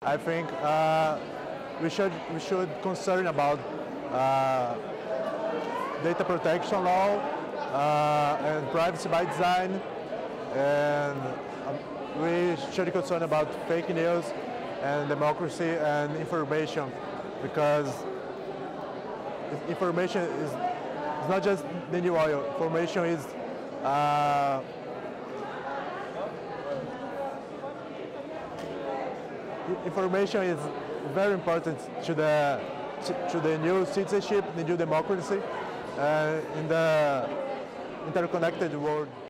I think we should concern about data protection law and privacy by design, and we should concern about fake news and democracy and information, because information is not just the new oil. Information is information is very important to the new citizenship, the new democracy, in the interconnected world.